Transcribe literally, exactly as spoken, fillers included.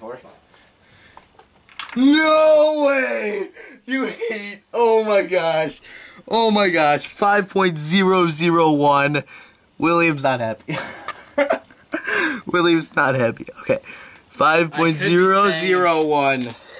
for. No way! You hate. Oh my gosh. Oh my gosh. five point zero zero one. William's not happy. William's not happy. Okay. five point zero zero one.